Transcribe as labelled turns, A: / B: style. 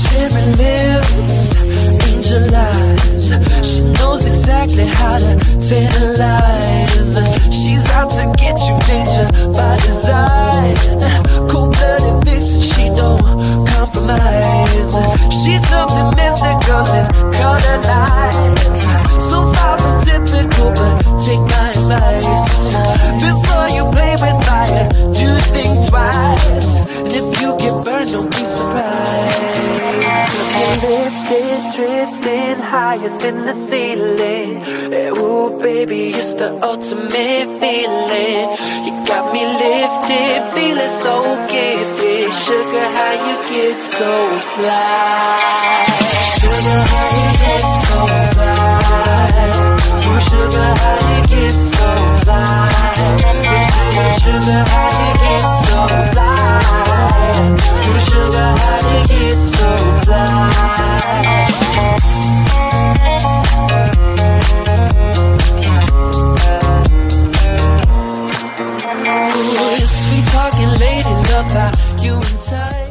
A: cherry lips, angel eyes. She knows exactly how to tantalize. She's out to get you, danger by design. Cold-blooded vixen, she don't compromise. She's something mystical and colored lights. So far from typical, but take my advice. Before you play with fire, do think twice. And if you get burned, don't be surprised. You're lifted, drifting higher than the ceiling. Ooh, baby, it's the ultimate feeling. You got me lifted, feeling so gifted. Sugar, how you get so fly? Sugar, how you get so fly? Ooh, sugar, how you get so fly? Sugar, sugar, how you get so fly? Ooh, sugar, how you get so fly? Ooh, sweet talking lady, love how you entice.